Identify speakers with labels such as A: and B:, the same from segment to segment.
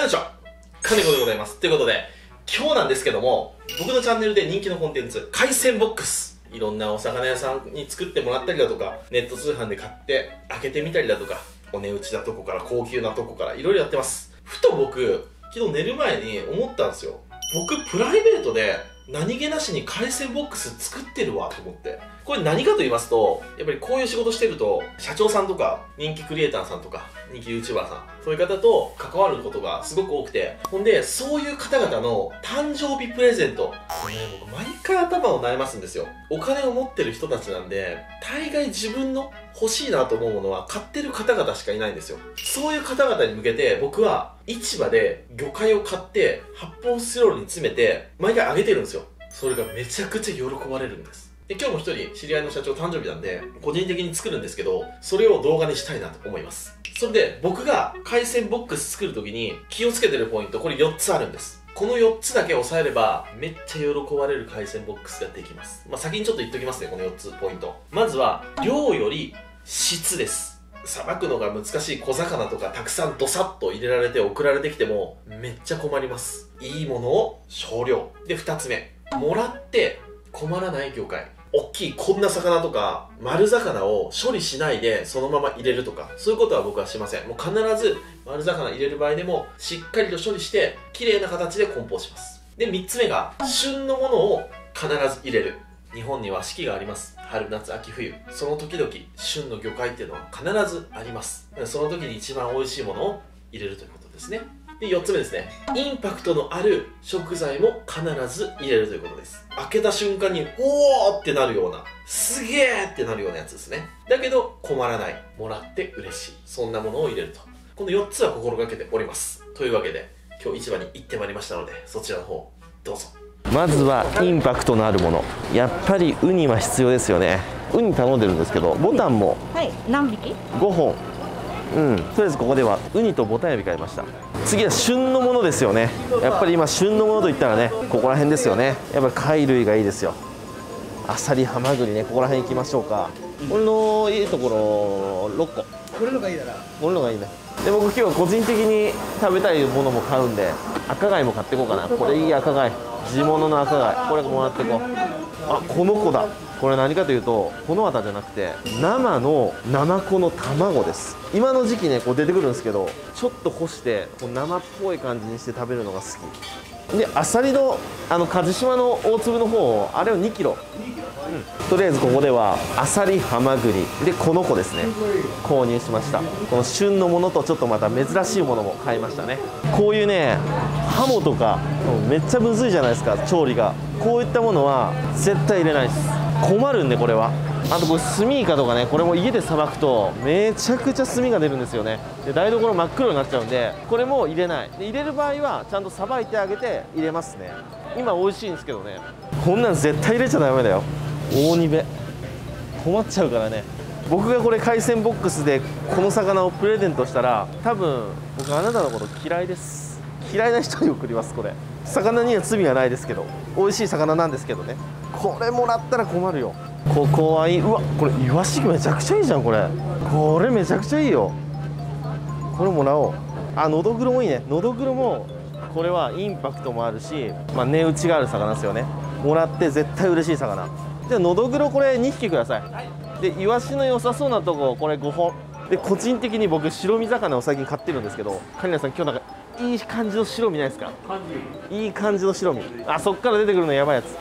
A: よいしょ、金子でございます。ということで、今日なんですけども、僕のチャンネルで人気のコンテンツ、海鮮ボックス。いろんなお魚屋さんに作ってもらったりだとか、ネット通販で買って開けてみたりだとか、お値打ちなとこから高級なとこからいろいろやってます。ふと僕、昨日寝る前に思ったんですよ。僕、プライベートで何気なしに海鮮ボックス作ってるわと思って。これ何かと言いますと、やっぱりこういう仕事してると、社長さんとか、人気クリエイターさんとか、人気 YouTuber さん、そういう方と関わることがすごく多くて、ほんで、そういう方々の誕生日プレゼント、僕毎回頭を悩ますんですよ。お金を持ってる人たちなんで、大概自分の欲しいなと思うものは買ってる方々しかいないんですよ。そういう方々に向けて、僕は市場で魚介を買って、発泡スチロールに詰めて、毎回あげてるんですよ。それがめちゃくちゃ喜ばれるんです。で、今日も一人知り合いの社長誕生日なんで、個人的に作るんですけど、それを動画にしたいなと思います。それで、僕が海鮮ボックス作るときに気をつけてるポイント、これ4つあるんです。この4つだけ押さえれば、めっちゃ喜ばれる海鮮ボックスができます。先にちょっと言っときますね、この4つポイント。まずは、量より質です。さばくのが難しい小魚とかたくさんドサッと入れられて送られてきても、めっちゃ困ります。いいものを少量。で、2つ目。もらって困らない魚介。大きいこんな魚とか丸魚を処理しないでそのまま入れるとか、そういうことは僕はしません。もう必ず丸魚入れる場合でもしっかりと処理して綺麗な形で梱包します。で、3つ目が旬のものを必ず入れる。日本には四季があります。春、夏、秋、冬。その時々旬の魚介っていうのは必ずあります。その時に一番美味しいものを入れるということですね。で、4つ目ですね。インパクトのある食材も必ず入れるということです。開けた瞬間に、おーってなるような、すげーってなるようなやつですね。だけど、困らない。もらって嬉しい。そんなものを入れると。この4つは心がけております。というわけで、今日市場に行ってまいりましたので、そちらの方、どうぞ。
B: まずはインパクトのあるもの。やっぱりウニは必要ですよね。ウニ頼んでるんですけど、ボタンも
C: 何匹
B: 5本。とりあえずここではウニとボタンエビ買いました。次は旬のものですよね。やっぱり今旬のものといったらね、ここら辺ですよね。やっぱり貝類がいいですよ。アサリ、ハマグリね、ここら辺行きましょうか。これのいいところ6個。
D: これのがいいだな。
B: これのがいいね。で、僕今日は個人的に食べたいものも買うんで、赤貝も買っていこうかな。これいい赤貝。地物の赤貝。これもらっていこう。あ、この子だ。これ何かというと、この綿じゃなくて生のナマコの卵です。今の時期ね、こう出てくるんですけど、ちょっと干してこう生っぽい感じにして食べるのが好きで、アサリの鍛冶島の大粒の方、あれを2キロ、とりあえずここではアサリ、ハマグリでこの子ですね、購入しました。この旬のものとちょっとまた珍しいものも買いましたね。こういうね、ハモとかめっちゃむずいじゃないですか、調理が。こういったものは絶対入れないです。困るんで、これは。あとこれスミイカとかね、これも家でさばくとめちゃくちゃ炭が出るんですよね。で、台所真っ黒になっちゃうんで、これも入れないで、入れる場合はちゃんとさばいてあげて入れますね。今美味しいんですけどね。こんなん絶対入れちゃダメだよ。大ニベ困っちゃうからね。僕がこれ海鮮ボックスでこの魚をプレゼントしたら、多分僕あなたのこと嫌いです。嫌いな人に送ります。これ魚には罪はないですけど、美味しい魚なんですけどね。これもらったら困るよ。ここはいい。うわ、これイワシめちゃくちゃいいじゃん。これめちゃくちゃいいよ。これもらおう。あ、ノドグロもいいね。ノドグロもこれはインパクトもあるし、値打ちがある魚ですよね。もらって絶対嬉しい魚。じゃあノドグロこれ2匹ください。で、イワシの良さそうなとここれ5本で、個人的に僕白身魚を最近買ってるんですけど、カニラさん今日なんかいい感じの白身ないですか？いい感じの白身。あ、そっから出てくるのやばいやつ。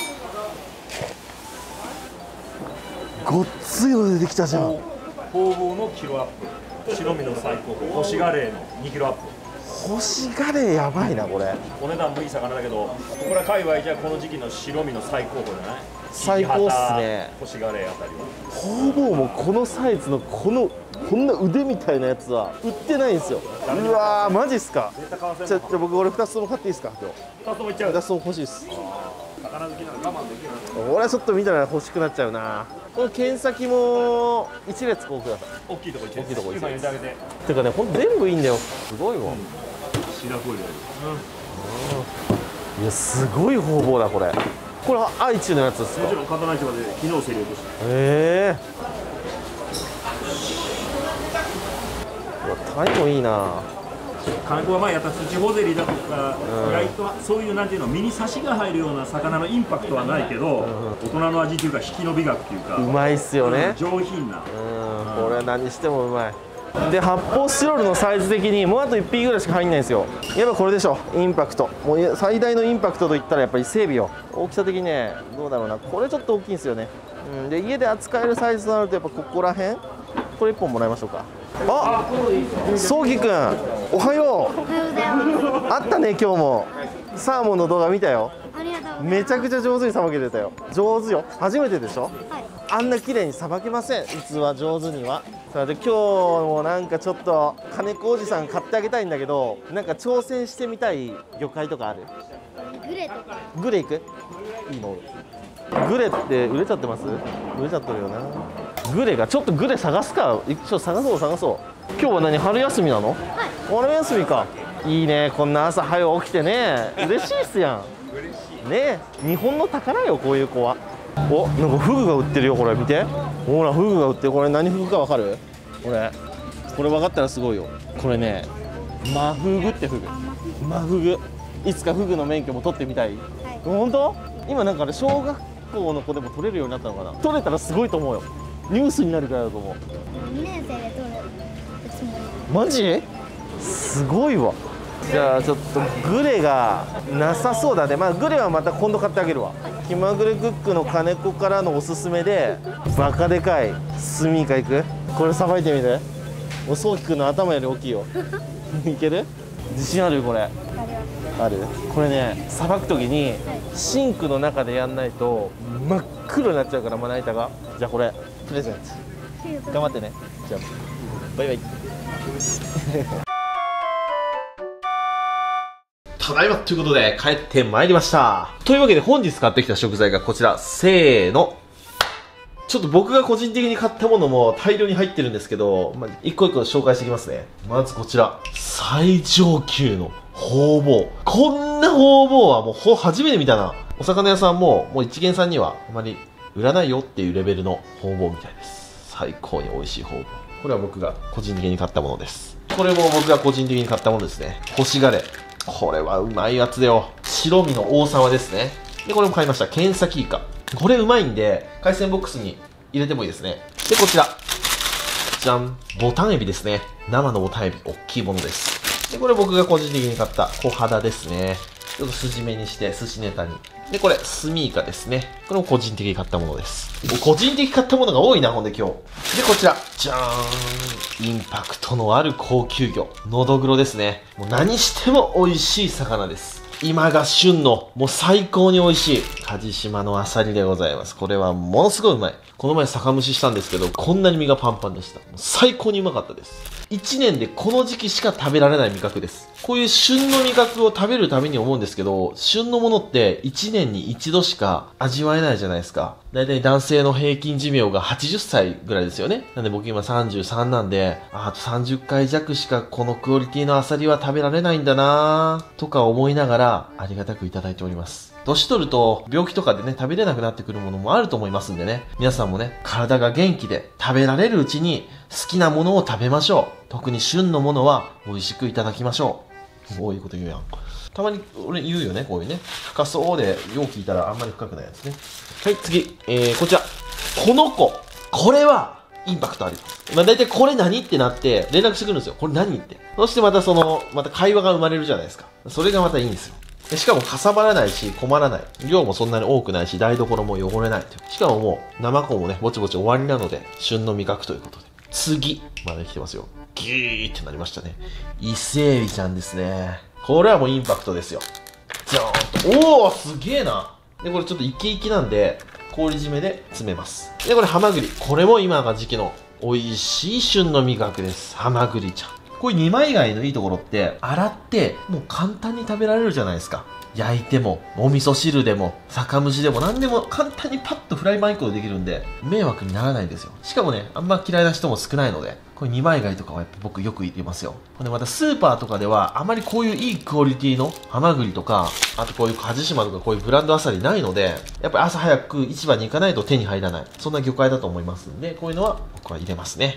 B: ごっついの出てきたじゃん。
E: ホウボウのキロアップ、白身の最高峰、干しガレーの2キロアップ。
B: 干しガレーやばいなこれ。
E: お値段もいい魚だけど、ここら界隈じゃこの時期の白身の最高峰じゃない？
B: 最高っすね。
E: 干しガレーあたりは。
B: ホウボウもこのサイズのこんな腕みたいなやつは売ってないんですよ。うわー、マジっすか。じゃあ僕俺2つとも買っていいですか？今日
E: 2つともいっちゃう。
B: 2つとも欲しいっす。
E: 魚好きなら我慢できる。
B: 俺はちょっと見たら欲しくなっちゃうな。この剣先も1列こうください。
E: 大きいとこ1列。
B: 大きいとこ1列。
E: 今入れてあげて。
B: てかね、ほんと全部いいんだよ。すごいもん。
E: 白子入れる。
B: いや、すごい方々だこれ。これ愛知のやつですか？
E: もちろん刀市場で昨日競り落とした。うわ、
B: タイもいいな。
E: 金子は前やった土ホゼリだとか、意外とそういうなんていうの身にサシが入るような魚のインパクトはないけど、大人の味というか引き伸びがっていうか、
B: うまいっすよね。
E: 上品な。
B: これは何してもうまい。で発泡スチロールのサイズ的にもうあと1匹ぐらいしか入んないんですよ。やっぱこれでしょ、インパクト。もう最大のインパクトといったらやっぱり伊勢海老よ。大きさ的にね、どうだろうな、これちょっと大きいんですよね。で家で扱えるサイズとなるとやっぱここら辺、これ1本もらいましょうか。あ、そうきくんおはよう。
C: おはようございます。
B: あったね今日も。サーモンの動画見たよ。
C: ありがとうございます。
B: めちゃくちゃ上手にさばけてたよ。上手よ。初めてでしょ。
C: はい。
B: あんな綺麗にさばけません、器上手には。さあで今日もなんかちょっと金子おじさん買ってあげたいんだけど、なんか挑戦してみたい魚介とかある？
C: グレとか。
B: グレ行く？いいの？グレって売れちゃってます？売れちゃってるよな。グレがちょっとグレ探すか。ちょっと探そう。今日は何、春休みなの？
C: はい。
B: 春休みか。いいね、こんな朝早起きてね、嬉しいっすやん。嬉しいね、日本の宝よこういう子は。お、なんかフグが売ってるよ、これ見て。ほらフグが売ってる。これ何フグかわかる？これ分かったらすごいよ。これね、マフグってフグ。マフグ。いつかフグの免許も取ってみたい。
C: はい。
B: 本当？今なんかね、小学校の子でも取れるようになったのかな。取れたらすごいと思うよ。ニュースになるからだと思う。
C: 2年生で取るつもり。
B: マジ？すごいわ。じゃあちょっとグレがなさそうだね。まあグレはまた今度買ってあげるわ。気まぐれクックの金子からのおすすめでバカでかいスミイカいく？これさばいてみて。おそうきくんの頭より大きいよ。いける？自信ある？これある？これね、さばくときにシンクの中でやんないと真っ黒になっちゃうからまな板が。じゃあこれプレゼント頑張ってね。じゃあバイバイ。ただいまということで帰ってまいりました。というわけで本日買ってきた食材がこちら。せーの。ちょっと僕が個人的に買ったものも大量に入ってるんですけど、一個一個紹介していきますね。まずこちら。最上級のホウボウ。こんなホウボウはもう初めて見たな。お魚屋さんも一元さんにはあまり売らないよっていうレベルのホウボウみたいです。最高に美味しいホウボウ。これは僕が個人的に買ったものです。これも僕が個人的に買ったものですね。干しガレ。これはうまいやつだよ。白身の王様ですね。で、これも買いました。ケンサキイカ。これうまいんで、海鮮ボックスに入れてもいいですね。で、こちら。じゃん。ボタンエビですね。生のボタンエビ。大きいものです。で、これ僕が個人的に買った小肌ですね。ちょっと筋目にして寿司ネタに。で、これ、スミイカですね。これも個人的に買ったものです。個人的に買ったものが多いな、ほんで今日。で、こちら。じゃーん。インパクトのある高級魚。ノドグロですね。もう何しても美味しい魚です。今が旬の、もう最高に美味しい、鍛冶島のアサリでございます。これはものすごいうまい。この前酒蒸ししたんですけど、こんなに身がパンパンでした。最高にうまかったです。1年でこの時期しか食べられない味覚です。こういう旬の味覚を食べるために思うんですけど、旬のものって1年に1度しか味わえないじゃないですか。だいたい男性の平均寿命が80歳ぐらいですよね。なんで僕今33なんで、あと30回弱しかこのクオリティのアサリは食べられないんだなぁとか思いながらありがたくいただいております。年取ると病気とかでね、食べれなくなってくるものもあると思いますんでね。皆さんもね、体が元気で食べられるうちに好きなものを食べましょう。特に旬のものは美味しくいただきましょう。こういうこと言うやん。たまに俺言うよね、こういうね。深そうで、よう聞いたらあんまり深くないやつね。はい、次。こちら。この子。これは、インパクトあります。だいたいこれ何ってなって、連絡してくるんですよ。これ何って。そしてまたまた会話が生まれるじゃないですか。それがまたいいんですよ。しかもかさばらないし困らない。量もそんなに多くないし、台所も汚れない。しかももう、生子もね、ぼちぼち終わりなので、旬の味覚ということで。次。まだ来てますよ。ギーってなりましたね。伊勢エビちゃんですね。これはもうインパクトですよ。じゃーんと。おー、すげえな。で、これちょっとイケイケなんで、氷締めで詰めます。で、これハマグリ。これも今が時期の美味しい旬の味覚です。ハマグリちゃん。これ二枚貝のいいところって、洗ってもう簡単に食べられるじゃないですか。焼いても、お味噌汁でも、酒蒸しでも何でも簡単にパッとフライパン1個でできるんで、迷惑にならないんですよ。しかもね、あんま嫌いな人も少ないので、これ二枚貝とかはやっぱ僕よく入れますよ。で、またスーパーとかではあまりこういういいクオリティのハマグリとか、あとこういう鍛冶島とかこういうブランドアサリないので、やっぱり朝早く市場に行かないと手に入らない。そんな魚介だと思いますんで、こういうのは僕は入れますね。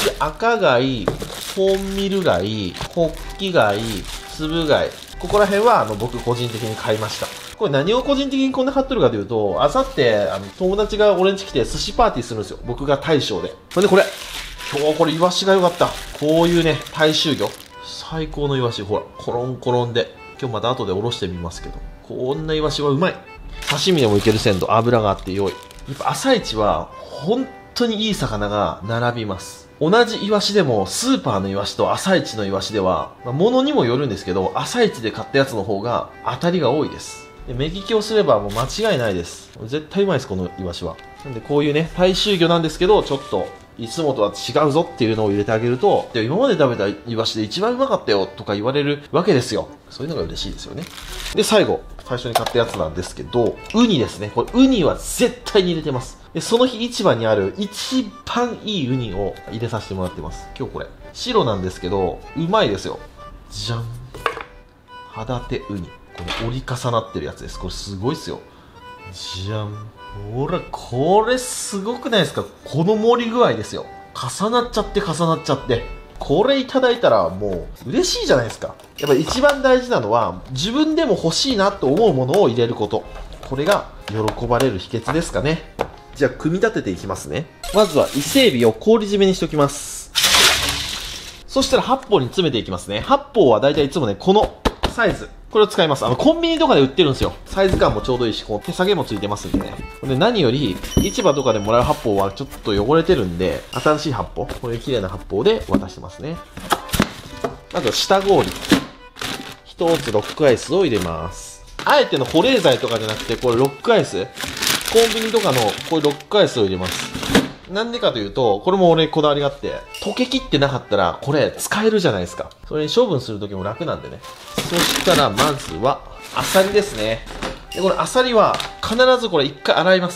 B: で赤貝、本ミル貝、ホッキ貝、つぶ貝、ここら辺は僕個人的に買いました。これ何を個人的にこんな買っとるかというと、あさって友達が俺ん家来て寿司パーティーするんですよ。僕が大将で。ほんでこれ、今日これイワシが良かった。こういうね、大衆魚。最高のイワシ、ほら、コロンコロンで。今日また後でおろしてみますけど、こんなイワシはうまい。刺身でもいける鮮度、油があって良い。やっぱ朝市は本当にいい魚が並びます。同じイワシでもスーパーのイワシと朝市のイワシでは、物にもよるんですけど、朝市で買ったやつの方が当たりが多いです。で目利きをすればもう間違いないです。絶対うまいです、このイワシは。なんでこういうね、大衆魚なんですけど、ちょっといつもとは違うぞっていうのを入れてあげると、今まで食べたイワシで一番うまかったよとか言われるわけですよ。そういうのが嬉しいですよね。で、最後、最初に買ったやつなんですけど、ウニですね。これウニは絶対に入れてます。で、その日市場にある一番いいウニを入れさせてもらってます。今日これ。白なんですけど、うまいですよ。じゃん。肌手ウニ。これ折り重なってるやつです。これすごいっすよ。じゃん。ほら、これすごくないですか？この盛り具合ですよ。重なっちゃって重なっちゃって。これいただいたらもう嬉しいじゃないですか。やっぱり一番大事なのは自分でも欲しいなと思うものを入れること。これが喜ばれる秘訣ですかね。じゃあ組み立てていきますね。まずは伊勢海老を氷締めにしておきます。そしたら8本に詰めていきますね。8本はだいたいいつもね、このサイズ。これを使います。コンビニとかで売ってるんですよ。サイズ感もちょうどいいし、こう手下げもついてますんでね。で、何より、市場とかでもらう発泡はちょっと汚れてるんで、新しい発泡、こういう綺麗な発泡で渡してますね。まずは下氷。1つロックアイスを入れます。あえての保冷剤とかじゃなくて、これロックアイス。コンビニとかのこういうロックアイスを入れます。なんでかというと、これも俺こだわりがあって、溶けきってなかったら、これ使えるじゃないですか。それに処分するときも楽なんでね。そしたら、まずは、アサリですね。で、これアサリは、必ずこれ一回洗います。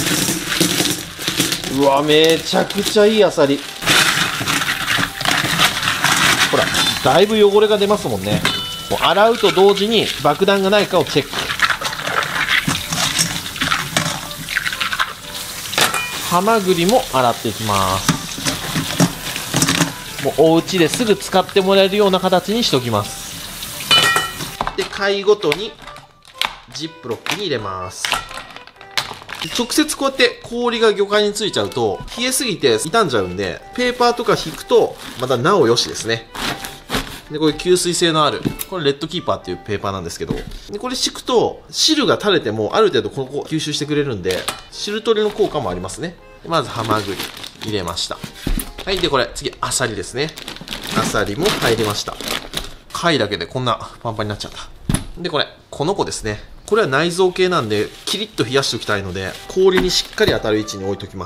B: うわ、めちゃくちゃいいアサリ。ほら、だいぶ汚れが出ますもんね。もう洗うと同時に爆弾がないかをチェック。ハマグリも洗っていきます。もうお家ですぐ使ってもらえるような形にしておきます。で、貝ごとにジップロックに入れます。直接こうやって氷が魚介についちゃうと冷えすぎて傷んじゃうんで、ペーパーとか引くとまたなおよしですね。で、これ吸水性のある、これレッドキーパーっていうペーパーなんですけど、でこれ敷くと汁が垂れてもある程度ここ吸収してくれるんで、汁取りの効果もありますね。まずハマグリ入れました。はい。で、これ次アサリですね。アサリも入りました。貝だけでこんなパンパンになっちゃった。で、この子ですね。これは内臓系なんでキリッと冷やしておきたいので、氷にしっかり当たる位置に置いときます。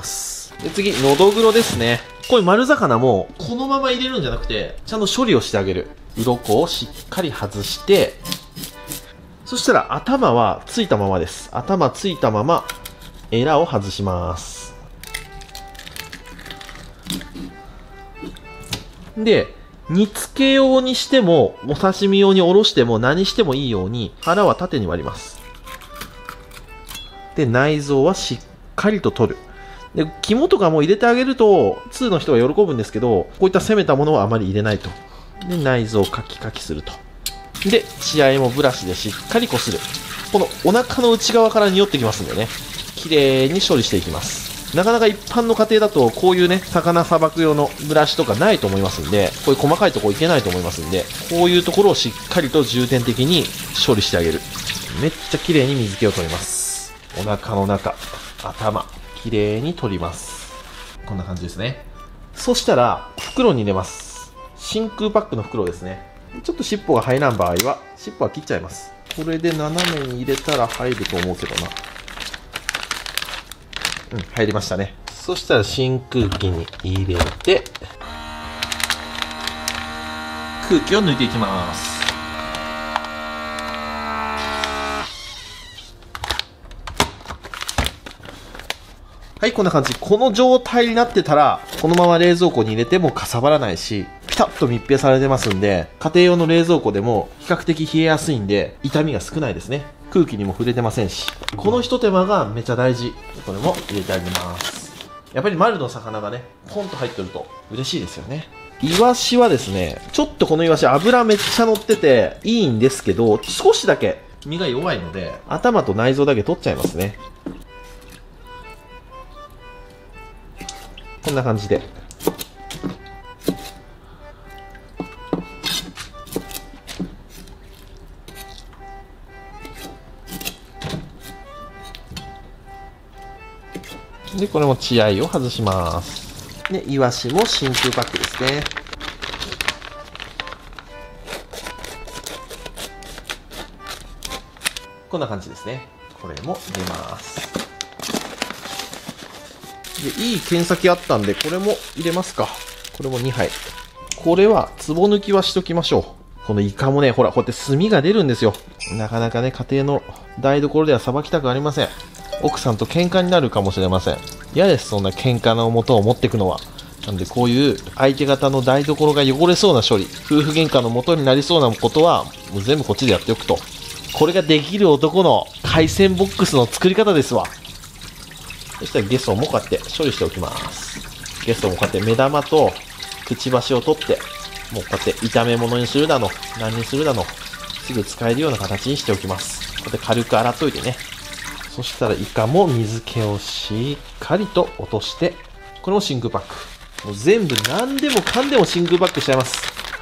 B: で、次ノドグロですね。こういう丸魚もこのまま入れるんじゃなくて、ちゃんと処理をしてあげる。鱗をしっかり外して、そしたら頭はついたままです。頭ついたままエラを外します。で、煮付け用にしてもお刺身用におろしても何してもいいように腹は縦に割ります。で、内臓はしっかりと取る。で、肝とかも入れてあげると通の人は喜ぶんですけど、こういった攻めたものはあまり入れないと。で、内臓をカキカキすると。で、血合いもブラシでしっかりこする。このお腹の内側から匂ってきますんでね、綺麗に処理していきます。なかなか一般の家庭だとこういうね、魚さばく用のブラシとかないと思いますんで、こういう細かいところいけないと思いますんで、こういうところをしっかりと重点的に処理してあげる。めっちゃ綺麗に水気を取ります。お腹の中、頭、綺麗に取ります。こんな感じですね。そしたら袋に入れます。真空パックの袋ですね。ちょっと尻尾が入らん場合は尻尾は切っちゃいます。これで斜めに入れたら入ると思うけどな。入りましたね。そしたら真空機に入れて空気を抜いていきます。はい、こんな感じ。この状態になってたらこのまま冷蔵庫に入れてもかさばらないし、ピタッと密閉されてますんで、家庭用の冷蔵庫でも比較的冷えやすいんで傷みが少ないですね。空気にも触れてませんし、この一手間がめちゃ大事。これも入れてあげます。 やっぱり丸の魚がねポンと入ってると嬉しいですよね。イワシはですね、ちょっとこのイワシ脂めっちゃ乗ってていいんですけど、少しだけ身が弱いので頭と内臓だけ取っちゃいますね。こんな感じで。で、これも血合いを外します。で、イワシも真空パックですね。こんな感じですね。これも入れます。で、いい剣先あったんで、これも入れますか。これも2杯。これは、つぼ抜きはしときましょう。このイカもね、ほら、こうやって炭が出るんですよ。なかなかね、家庭の台所ではさばきたくありません。奥さんと喧嘩になるかもしれません。嫌です、そんな喧嘩の元を持っていくのは。なんで、こういう相手方の台所が汚れそうな処理、夫婦喧嘩の元になりそうなことは、もう全部こっちでやっておくと。これができる男の海鮮ボックスの作り方ですわ。そしたらゲソもこうやって処理しておきます。ゲソもこうやって目玉とくちばしを取って、もうこうやって炒め物にするだの、何にするだの、すぐ使えるような形にしておきます。こうやって軽く洗っといてね。そしたらイカも水気をしっかりと落として、これも真空パック。もう全部何でもかんでも真空パックしちゃいます。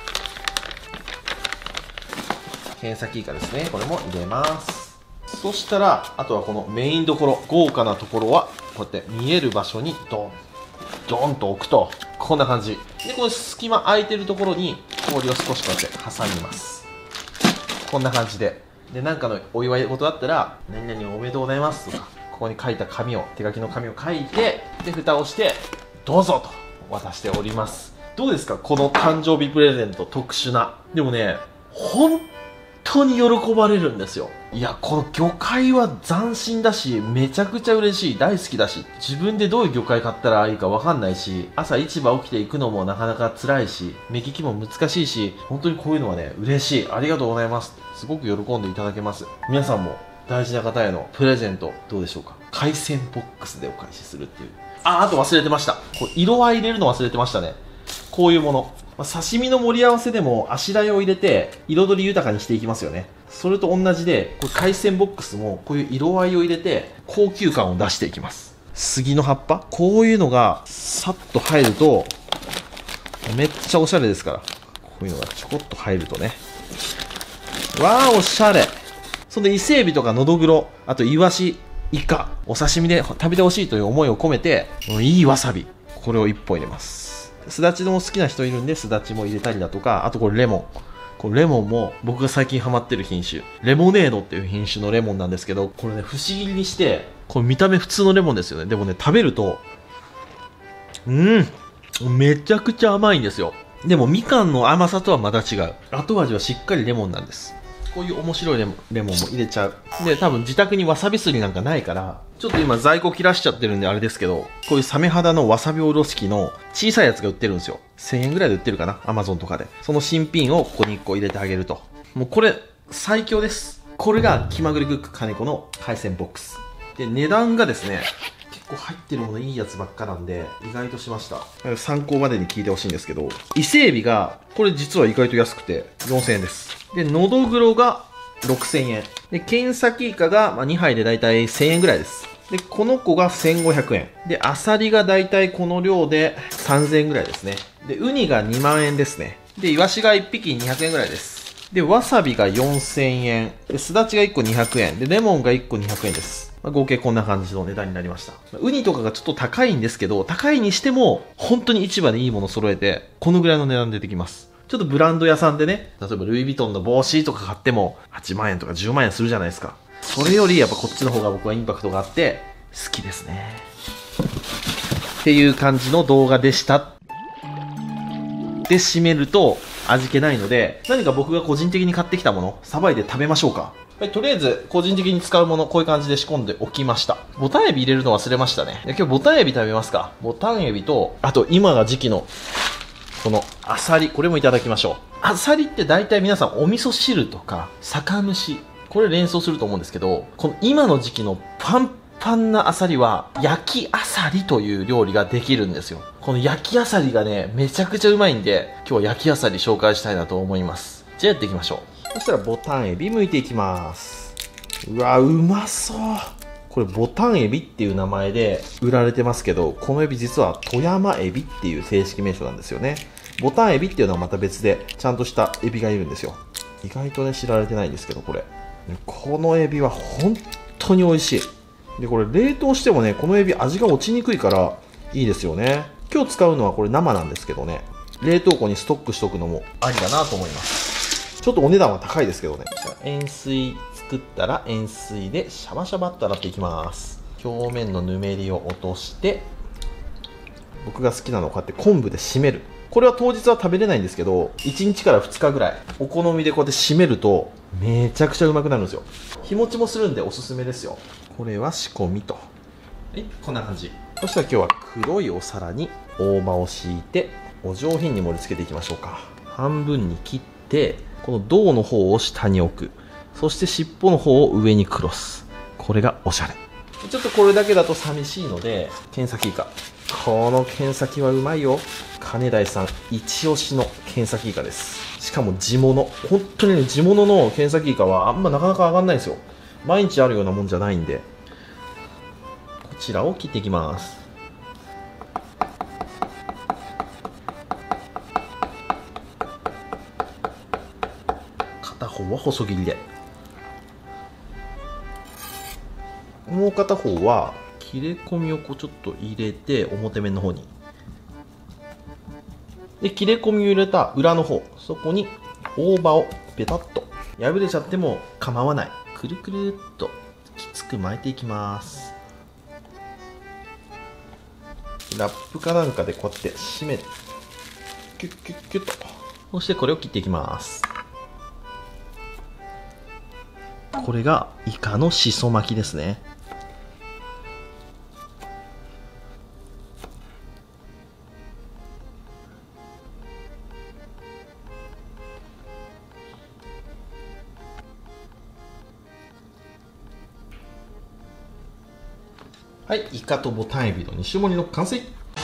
B: 剣先イカですね。これも入れます。そしたら、あとはこのメインどころ、豪華なところは、こうやって見える場所にドンと置くと、こんな感じ。で、この隙間空いてるところに氷を少しこうやって挟みます。こんな感じで。で、なんかのお祝い事だったら、何々おめでとうございますとか、ここに書いた紙を、手書きの紙を書いて、で、蓋をして、どうぞと渡しております。どうですかこの誕生日プレゼント、特殊な。でもね、本当に喜ばれるんですよ。いや、この魚介は斬新だし、めちゃくちゃ嬉しい。大好きだし、自分でどういう魚介買ったらいいかわかんないし、朝市場起きていくのもなかなか辛いし、目利きも難しいし、本当にこういうのはね、嬉しい。ありがとうございます。すごく喜んでいただけます。皆さんも大事な方へのプレゼント、どうでしょうか。海鮮ボックスでお返しするっていう。あと忘れてました。これ色合い入れるの忘れてましたね。こういうもの。刺身の盛り合わせでもあしらいを入れて彩り豊かにしていきますよね。それと同じで、これ海鮮ボックスもこういう色合いを入れて高級感を出していきます。杉の葉っぱこういうのがさっと入るとめっちゃおしゃれですから。こういうのがちょこっと入るとね。わーおしゃれ。そんで伊勢海老とかのどぐろ、あとイワシ、イカ、お刺身で食べてほしいという思いを込めて、いいわさび。これを1本入れます。すだちも好きな人いるんで、すだちも入れたりだとか、あとこれレモン。これレモンも僕が最近ハマってる品種。レモネードっていう品種のレモンなんですけど、これね、不思議にして、これ見た目普通のレモンですよね。でもね、食べると、めちゃくちゃ甘いんですよ。でもみかんの甘さとはまた違う。後味はしっかりレモンなんです。こういう面白いレモンも入れちゃう。で、多分自宅にわさびすりなんかないから、ちょっと今在庫切らしちゃってるんであれですけど、こういうサメ肌のわさびおろし器の小さいやつが売ってるんですよ。1000円ぐらいで売ってるかな Amazon とかで。その新品をここに1個入れてあげると。もうこれ、最強です。これが気まぐれクック金子の海鮮ボックス。で、値段がですね、結構入ってるものいいやつばっかなんで、意外としました。参考までに聞いてほしいんですけど、伊勢海老が、これ実は意外と安くて、4000円です。で、のどぐろが6000円。で、剣先イカが2杯でだいたい1000円ぐらいです。で、この子が1500円。で、アサリがだいたいこの量で3000円ぐらいですね。で、ウニが2万円ですね。で、イワシが1匹200円ぐらいです。で、わさびが4000円。で、すだちが1個200円。で、レモンが1個200円です。合計こんな感じの値段になりました。ウニとかがちょっと高いんですけど、高いにしても、本当に市場でいいもの揃えて、このぐらいの値段出てきます。ちょっとブランド屋さんでね、例えばルイ・ヴィトンの帽子とか買っても、8万円とか10万円するじゃないですか。それよりやっぱこっちの方が僕はインパクトがあって、好きですね。っていう感じの動画でした。で、締めると味気ないので、何か僕が個人的に買ってきたもの、さばいて食べましょうか。はい、とりあえず、個人的に使うもの、こういう感じで仕込んでおきました。ボタンエビ入れるの忘れましたね。今日ボタンエビ食べますか。ボタンエビと、あと今が時期の、このアサリ、これもいただきましょう。アサリって大体皆さんお味噌汁とか、酒蒸し、これ連想すると思うんですけど、この今の時期のパンパンなアサリは焼きアサリという料理ができるんですよ。この焼きアサリがねめちゃくちゃうまいんで、今日は焼きアサリ紹介したいなと思います。じゃあやっていきましょう。そしたらボタンエビ剥いていきます。うわうまそう。これボタンエビっていう名前で売られてますけど、このエビ実は富山エビっていう正式名称なんですよね。ボタンエビっていうのはまた別でちゃんとしたエビがいるんですよ。意外とね知られてないんですけど、このエビは本当に美味しい。でこれ冷凍してもねこのエビ味が落ちにくいからいいですよね。今日使うのはこれ生なんですけどね、冷凍庫にストックしとくのもありだなと思います。ちょっとお値段は高いですけどね。じゃあ塩水作ったら塩水でシャバシャバっと洗っていきます。表面のぬめりを落として、僕が好きなのはこうやって昆布で締める。これは当日は食べれないんですけど、1日から2日ぐらいお好みでこうやって締めるとめちゃくちゃうまくなるんですよ。日持ちもするんでおすすめですよ。これは仕込みと、はい、こんな感じ。そしたら今日は黒いお皿に大葉を敷いてお上品に盛り付けていきましょうか。半分に切って、この胴の方を下に置く、そして尻尾の方を上にクロス。これがおしゃれ。ちょっとこれだけだと寂しいので、ケンサキイカ、このケンサキはうまいよ。金大さん一押しのケンサキイカです。しかも地物、本当にね地物のケンサキイカはあんまなかなか上がんないんですよ。毎日あるようなもんじゃないんで、こちらを切っていきます。片方は細切りで、もう片方は切れ込みをこうちょっと入れて、表面の方にで切れ込みを入れた裏の方、そこに大葉をペタッと、破れちゃっても構わない、くるくるっときつく巻いていきます。ラップかなんかでこうやって締めてキュッキュッキュッと、そしてこれを切っていきます。これがイカのしそ巻きですね。はい、イカとボタンエビの2種盛りの完成。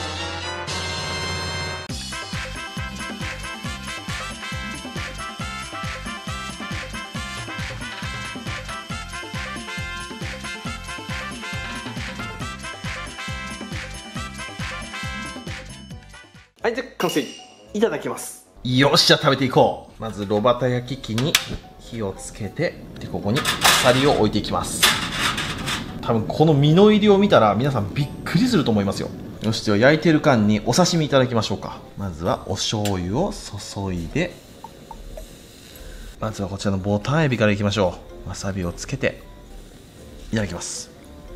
B: はい、じゃあ完成。いただきます。よっしゃ、食べていこう。まず炉端焼き器に火をつけて、でここにアサリを置いていきます。多分この身の入りを見たら皆さんびっくりすると思いますよ。よし、では焼いてる間にお刺身いただきましょうか。まずはお醤油を注いで、まずはこちらのボタンエビからいきましょう。わさびをつけていただきます。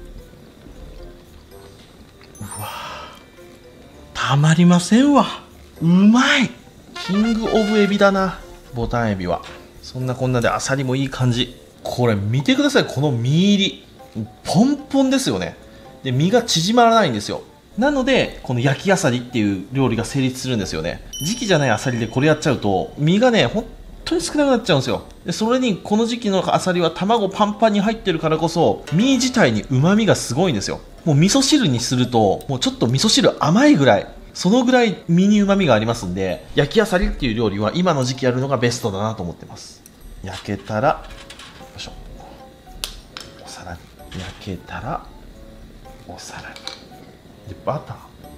B: うわ、たまりませんわ。うまい。キングオブエビだな、ボタンエビは。そんなこんなでアサリもいい感じ。これ見てください、この身入りポンポンですよね。で身が縮まらないんですよ。なのでこの焼きアサリっていう料理が成立するんですよね。時期じゃないアサリでこれやっちゃうと身がね本当に少なくなっちゃうんですよ。でそれにこの時期のアサリは卵パンパンに入ってるからこそ身自体に旨味がすごいんですよ。もう味噌汁にするともうちょっと味噌汁甘いぐらい、そのぐらい身に旨味がありますんで、焼きアサリっていう料理は今の時期やるのがベストだなと思ってます。焼けたらよいしょ、お皿に焼けたらお皿にでバター、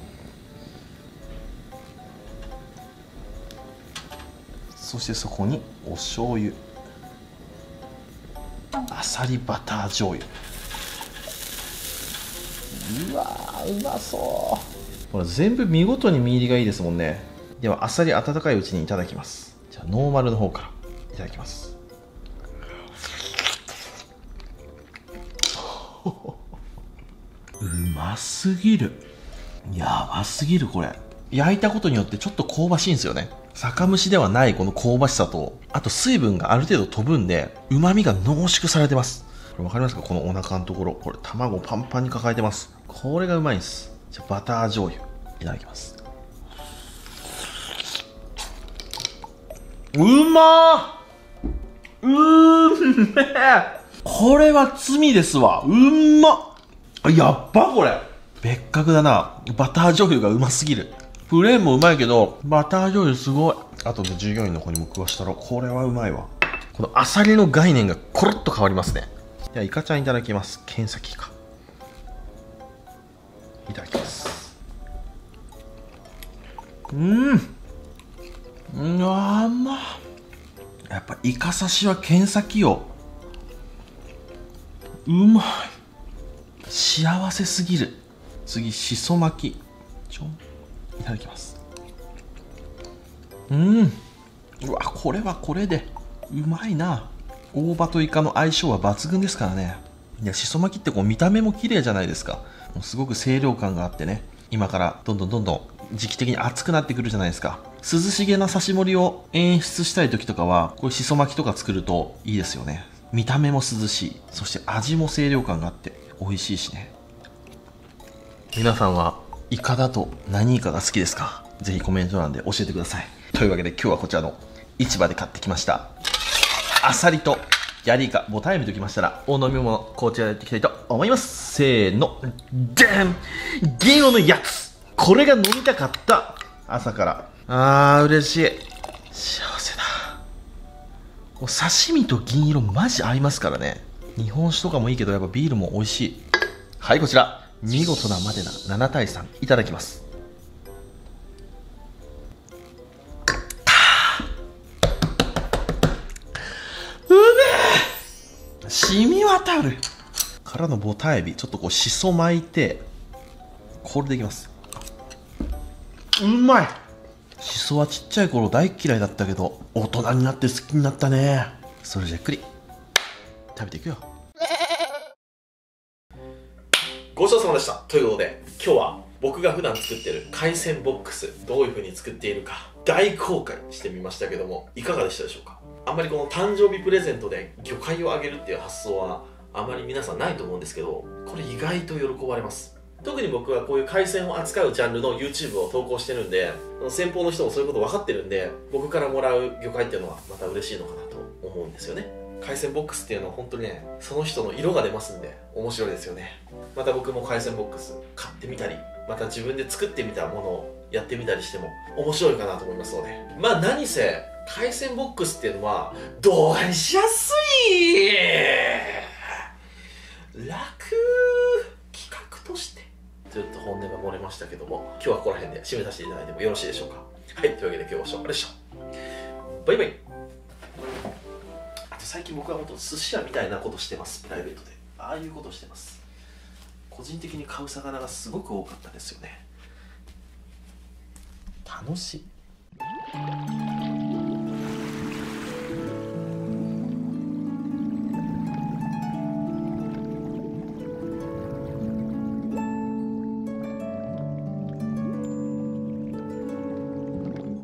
B: そしてそこにお醤油、あさりバター醤油。うわーうまそう。これ全部見事に身入りがいいですもんね。ではあさり温かいうちにいただきます。じゃあノーマルの方からいただきます。うますぎる、やばすぎる。これ焼いたことによってちょっと香ばしいんですよね。酒蒸しではないこの香ばしさと、あと水分がある程度飛ぶんで旨味が濃縮されてます。これ分かりますか、このお腹のところ、これ卵パンパンに抱えてます。これがうまいんです。じゃあバター醤油いただきます。うまー、めえ、これは罪ですわ。うんまっ。 やっばこれ別格だな。バター醤油がうますぎる。プレーンもうまいけどバター醤油すごい。あとで従業員の子にも食わしたろ。これはうまいわ。このアサリの概念がコロッと変わりますね。じゃあイカちゃんいただきます。ケンサキイカいただきます。うわーまやっぱイカ刺しはケンサキよ。うまい。幸せすぎる。次しそ巻きいただきます。うわこれはこれでうまいな。大葉とイカの相性は抜群ですからね。いやしそ巻きってこう見た目も綺麗じゃないですか。すごく清涼感があってね、今からどんどん時期的に暑くなってくるじゃないですか。涼しげな刺し盛りを演出したい時とかはこういうしそ巻きとか作るといいですよね。見た目も涼しい、そして味も清涼感があって美味しいしね。皆さんはイカだと何イカが好きですか？ぜひコメント欄で教えてください。というわけで今日はこちらの市場で買ってきましたアサリとヤリイカ、ボタンエビときましたらお飲み物こちらでやっていきたいと思います。せーの、じゃん、銀色のやつ。これが飲みたかった。朝から嬉しい。幸せだ。お刺身と銀色マジ合いますからね。日本酒とかもいいけどやっぱビールも美味しい。はい、こちら見事なまでな7対3いただきます。染み渡るからのボタンエビ、ちょっとこうしそ巻いてこれでいきます。うまい。しそはちっちゃい頃大嫌いだったけど大人になって好きになったね。それじゃっくり食べていくよ。
A: ごちそうさまでした。ということで今日は僕が普段作ってる海鮮ボックスどういう風に作っているか大公開してみましたけども、いかがでしたでしょうか。あんまりこの誕生日プレゼントで魚介をあげるっていう発想はあまり皆さんないと思うんですけど、これ意外と喜ばれます。特に僕はこういう海鮮を扱うジャンルの YouTube を投稿してるんで、先方の人もそういうこと分かってるんで、僕からもらう魚介っていうのはまた嬉しいのかなと思うんですよね。海鮮ボックスっていうのは本当にね、その人の色が出ますんで面白いですよね。また僕も海鮮ボックス買ってみたり、また自分で作ってみたものをやってみたりしても面白いかなと思いますので、まあ何せ海鮮ボックスっていうのは動画にしやすい楽企画としてずっと本音が漏れましたけども、今日はここら辺で締めさせていただいてもよろしいでしょうか。はい、というわけで今日は紹介でした。バイバイ。あと最近僕は本当寿司屋みたいなことしてます。プライベートでああいうことしてます。個人的に買う魚がすごく多かったですよね。楽しい。